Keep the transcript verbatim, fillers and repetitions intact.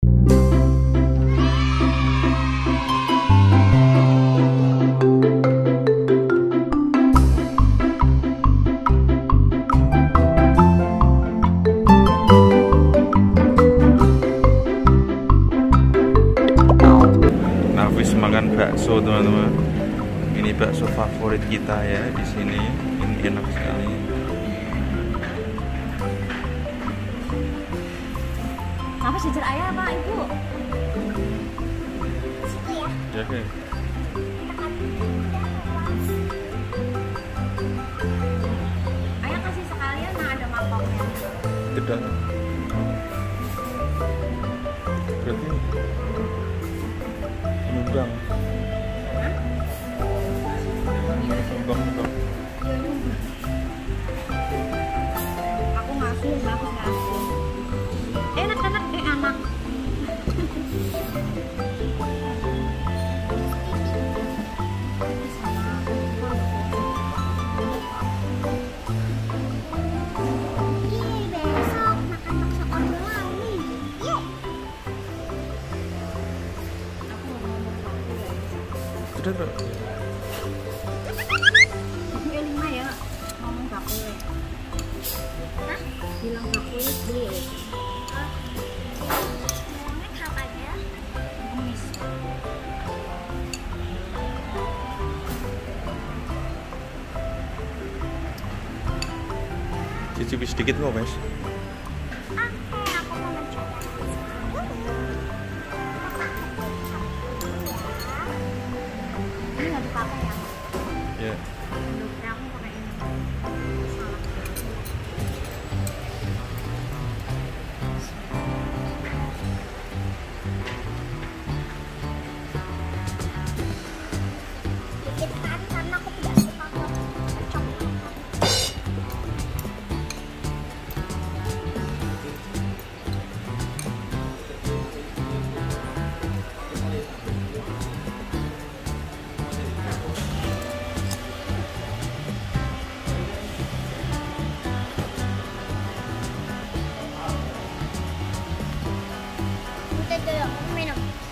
Nafis makan bakso, teman-teman. Ini bakso favorit kita ya di sini. Ini enak sekali. Nafis jajar ayah apa ibu? Situ ya. Ya kan. Ayah kasih sekalian, nah ada mangkoknya. Tidak. Berarti nyumbang. Nyumbang, nyumbang. Aku ngasih, aku ngasih. Enak, enak, eh anak. Ih, besok makan bakso oreo lagi. Yeay. Sudah, Bro. Gue lima ya, ngomong gak boleh. Hah? Bilang gak boleh deh. Ngomongnya kapan ya? Ngemis. Cicipi sedikit kok, Mas. Oke, aku mau mencoba. Ini gak dipakai ya? Ya. Menurutnya aku pakai ini. Salah. Dikit kan karena aku tidak suka kok coklat. Udah dulu, aku minum.